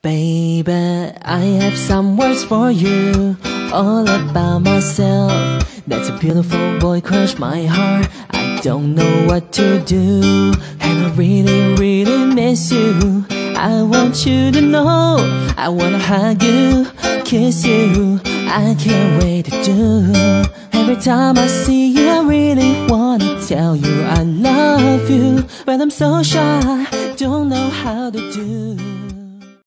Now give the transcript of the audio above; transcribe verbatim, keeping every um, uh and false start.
Baby, I have some words for you, all about myself. That's a beautiful boy crush my heart. I don't know what to do, and I really, really miss you. I want you to know, I wanna hug you, kiss you. I can't wait to do. Every time I see you, I really wanna tell you I love you, but I'm so shy, don't know how to do.